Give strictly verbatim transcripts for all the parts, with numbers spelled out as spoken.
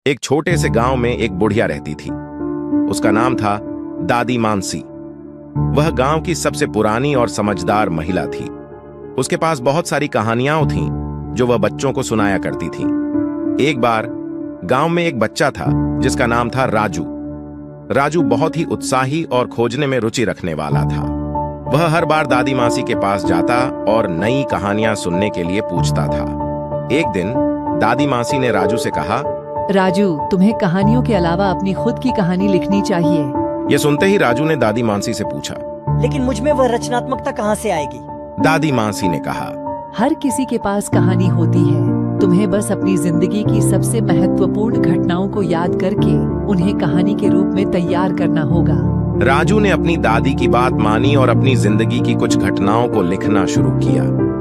एक छोटे से गांव में एक बुढ़िया रहती थी। उसका नाम था दादी मानसी। वह गांव की सबसे पुरानी और समझदार महिला थी। उसके पास बहुत सारी कहानियां थीं जो वह बच्चों को सुनाया करती थी। एक बार गांव में एक बच्चा था जिसका नाम था राजू। राजू बहुत ही उत्साही और खोजने में रुचि रखने वाला था। वह हर बार दादी मासी के पास जाता और नई कहानियां सुनने के लिए पूछता था। एक दिन दादी मासी ने राजू से कहा, राजू, तुम्हें कहानियों के अलावा अपनी खुद की कहानी लिखनी चाहिए। यह सुनते ही राजू ने दादी मासी से पूछा, लेकिन मुझमें वह रचनात्मकता कहाँ से आएगी? दादी मासी ने कहा, हर किसी के पास कहानी होती है। तुम्हें बस अपनी जिंदगी की सबसे महत्वपूर्ण घटनाओं को याद करके उन्हें कहानी के रूप में तैयार करना होगा। राजू ने अपनी दादी की बात मानी और अपनी जिंदगी की कुछ घटनाओं को लिखना शुरू किया।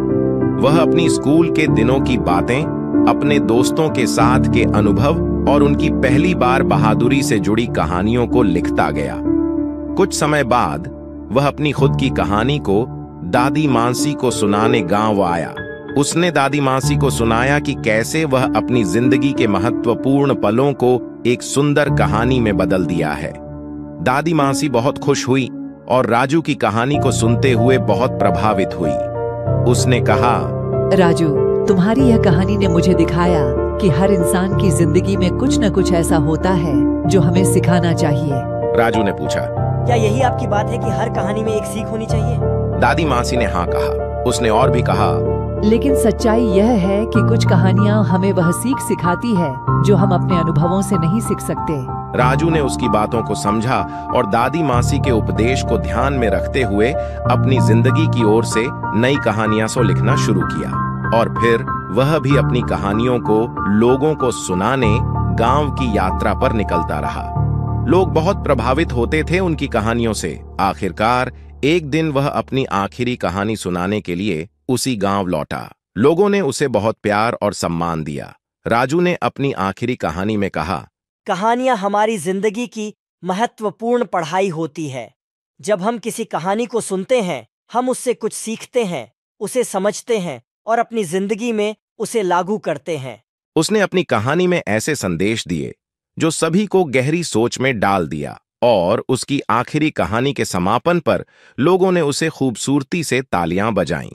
वह अपनी स्कूल के दिनों की बातें, अपने दोस्तों के साथ के अनुभव और उनकी पहली बार बहादुरी से जुड़ी कहानियों को लिखता गया। कुछ समय बाद वह अपनी खुद की कहानी को दादी मानसी को सुनाने गांव आया। उसने दादी मानसी को सुनाया कि कैसे वह अपनी जिंदगी के महत्वपूर्ण पलों को एक सुंदर कहानी में बदल दिया है। दादी मानसी बहुत खुश हुई और राजू की कहानी को सुनते हुए बहुत प्रभावित हुई। उसने कहा, राजू, तुम्हारी यह कहानी ने मुझे दिखाया कि हर इंसान की जिंदगी में कुछ न कुछ ऐसा होता है जो हमें सिखाना चाहिए। राजू ने पूछा, क्या यही आपकी बात है कि हर कहानी में एक सीख होनी चाहिए? दादी मासी ने हाँ कहा। उसने और भी कहा, लेकिन सच्चाई यह है कि कुछ कहानियां हमें वह सीख सिखाती है जो हम अपने अनुभवों से नहीं सीख सकते। राजू ने उसकी बातों को समझा और दादी मासी के उपदेश को ध्यान में रखते हुए अपनी जिंदगी की ओर से नई कहानियां सो लिखना शुरू किया। और फिर वह भी अपनी कहानियों को लोगों को सुनाने गांव की यात्रा पर निकलता रहा। लोग बहुत प्रभावित होते थे उनकी कहानियों से। आखिरकार एक दिन वह अपनी आखिरी कहानी सुनाने के लिए उसी गांव लौटा। लोगों ने उसे बहुत प्यार और सम्मान दिया। राजू ने अपनी आखिरी कहानी में कहा, कहानियां हमारी जिंदगी की महत्वपूर्ण पढ़ाई होती है। जब हम किसी कहानी को सुनते हैं, हम उससे कुछ सीखते हैं, उसे समझते हैं और अपनी जिंदगी में उसे लागू करते हैं। उसने अपनी कहानी में ऐसे संदेश दिए जो सभी को गहरी सोच में डाल दिया और उसकी आखिरी कहानी के समापन पर लोगों ने उसे खूबसूरती से तालियां बजाईं।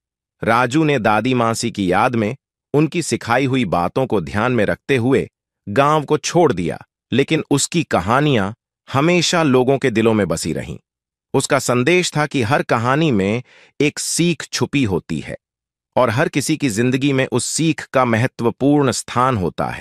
राजू ने दादी मासी की याद में उनकी सिखाई हुई बातों को ध्यान में रखते हुए गांव को छोड़ दिया, लेकिन उसकी कहानियां हमेशा लोगों के दिलों में बसी रहीं। उसका संदेश था कि हर कहानी में एक सीख छुपी होती है और हर किसी की जिंदगी में उस सीख का महत्वपूर्ण स्थान होता है।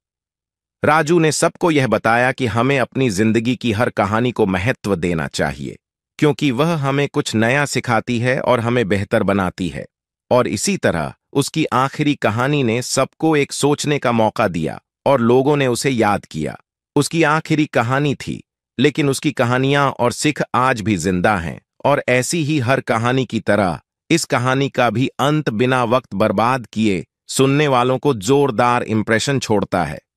राजू ने सबको यह बताया कि हमें अपनी जिंदगी की हर कहानी को महत्व देना चाहिए, क्योंकि वह हमें कुछ नया सिखाती है और हमें बेहतर बनाती है। और इसी तरह उसकी आखिरी कहानी ने सबको एक सोचने का मौका दिया और लोगों ने उसे याद किया। उसकी आखिरी कहानी थी, लेकिन उसकी कहानियां और सिख आज भी जिंदा हैं। और ऐसी ही हर कहानी की तरह इस कहानी का भी अंत बिना वक्त बर्बाद किए सुनने वालों को जोरदार इंप्रेशन छोड़ता है।